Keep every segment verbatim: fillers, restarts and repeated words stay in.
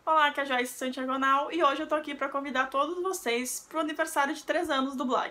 Olá, aqui é a Joyce Santiagonal e hoje eu tô aqui para convidar todos vocês pro aniversário de três anos do blog.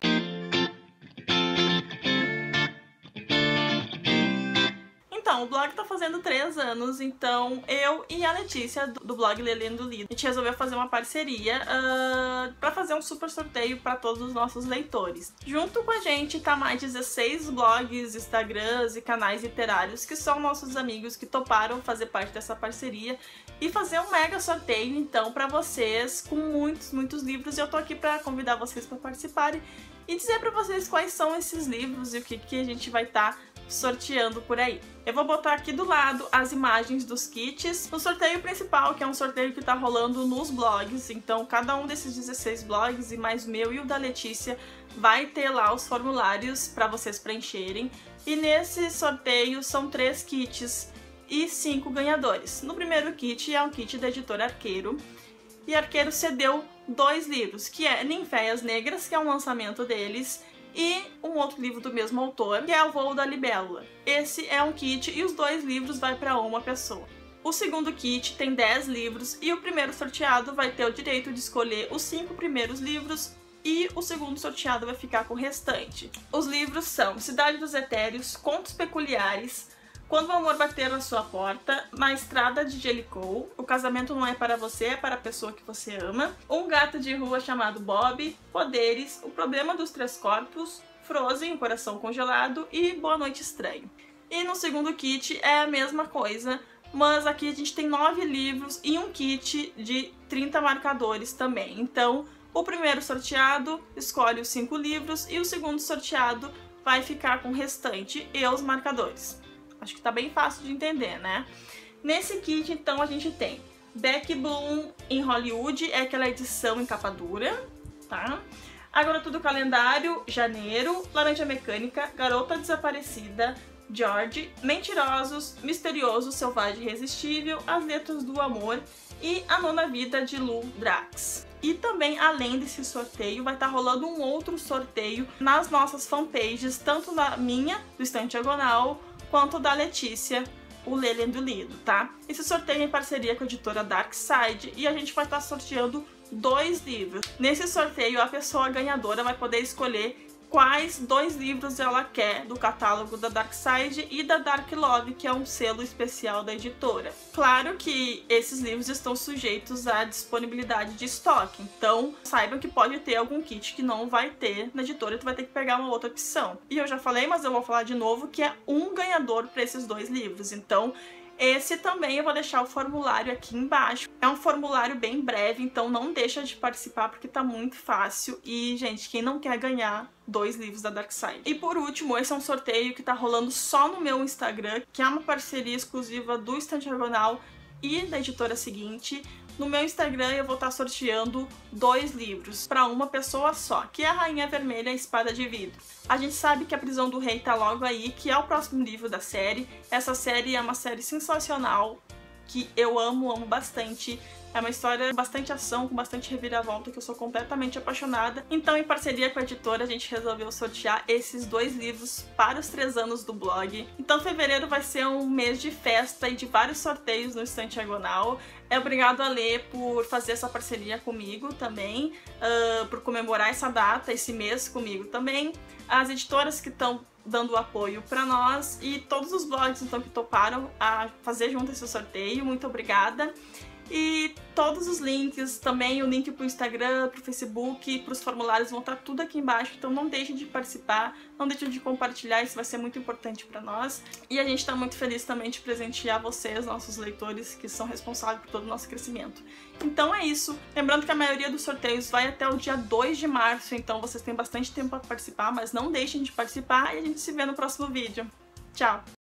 Então, o blog tá fazendo três anos, então eu e a Letícia do blog Lelendo Lido, a gente resolveu fazer uma parceria uh, para fazer um super sorteio para todos os nossos leitores. Junto com a gente tá mais dezesseis blogs, Instagrams e canais literários que são nossos amigos que toparam fazer parte dessa parceria e fazer um mega sorteio então para vocês com muitos, muitos livros. E eu tô aqui para convidar vocês para participarem e dizer para vocês quais são esses livros e o que, que a gente vai estar tá sorteando por aí. Eu vou botar aqui do lado as imagens dos kits. No sorteio principal, que é um sorteio que tá rolando nos blogs, então cada um desses dezesseis blogs e mais o meu e o da Letícia vai ter lá os formulários para vocês preencherem. E nesse sorteio são três kits e cinco ganhadores. No primeiro kit é um kit da editora Arqueiro, e Arqueiro cedeu dois livros, que é Ninféias Negras, que é um lançamento deles, e um outro livro do mesmo autor, que é O Voo da Libélula. Esse é um kit e os dois livros vai para uma pessoa. O segundo kit tem dez livros e o primeiro sorteado vai ter o direito de escolher os cinco primeiros livros e o segundo sorteado vai ficar com o restante. Os livros são Cidade dos Etéreos, Contos Peculiares, Quando o Amor Bater na Sua Porta, Na Estrada de Jellicoe, O Casamento Não É Para Você, É Para a Pessoa que Você Ama, Um Gato de Rua Chamado Bob, Poderes, O Problema dos Três Corpos, Frozen, O Coração Congelado e Boa Noite Estranho. E no segundo kit é a mesma coisa, mas aqui a gente tem nove livros e um kit de trinta marcadores também. Então, o primeiro sorteado escolhe os cinco livros e o segundo sorteado vai ficar com o restante e os marcadores. Acho que tá bem fácil de entender, né? Nesse kit, então, a gente tem Beck Bloom em Hollywood, é aquela edição em capa dura, tá? A Garota do Calendário, Janeiro, Laranja Mecânica, Garota Desaparecida, George, Mentirosos, Misterioso, Selvagem e Irresistível, As Letras do Amor e A Nona Vida de Lou Drax. E também, além desse sorteio, vai estar rolando um outro sorteio nas nossas fanpages, tanto na minha, do Estante Diagonal, quanto da Letícia, o Lelendo Lido, tá? Esse sorteio é em parceria com a editora Dark Side e a gente vai estar sorteando dois livros. Nesse sorteio, a pessoa ganhadora vai poder escolher quais dois livros ela quer do catálogo da Dark Side e da Dark Love, que é um selo especial da editora. Claro que esses livros estão sujeitos à disponibilidade de estoque, então saibam que pode ter algum kit que não vai ter na editora e tu vai ter que pegar uma outra opção. E eu já falei, mas eu vou falar de novo, que é um ganhador para esses dois livros, então esse também eu vou deixar o formulário aqui embaixo. É um formulário bem breve, então não deixa de participar porque tá muito fácil. E, gente, quem não quer ganhar dois livros da Dark Side? E por último, esse é um sorteio que tá rolando só no meu Instagram, que é uma parceria exclusiva do Estante Diagonal e da editora seguinte. No meu Instagram eu vou estar sorteando dois livros para uma pessoa só, que é a Rainha Vermelha e a Espada de Vidro. A gente sabe que A Prisão do Rei tá logo aí, que é o próximo livro da série. Essa série é uma série sensacional, que eu amo, amo bastante. É uma história com bastante ação, com bastante reviravolta, que eu sou completamente apaixonada. Então, em parceria com a editora, a gente resolveu sortear esses dois livros para os três anos do blog. Então, fevereiro vai ser um mês de festa e de vários sorteios no Estante Diagonal. É obrigado a Lê por fazer essa parceria comigo também, uh, por comemorar essa data, esse mês comigo também. As editoras que estão dando apoio para nós e todos os blogs então que toparam a fazer junto esse sorteio, muito obrigada. E todos os links, também o link pro Instagram, pro Facebook, pros formulários vão estar tudo aqui embaixo, então não deixem de participar, não deixem de compartilhar, isso vai ser muito importante para nós. E a gente tá muito feliz também de presentear vocês, nossos leitores, que são responsáveis por todo o nosso crescimento. Então é isso, lembrando que a maioria dos sorteios vai até o dia dois de março, então vocês têm bastante tempo para participar, mas não deixem de participar e a gente se vê no próximo vídeo. Tchau!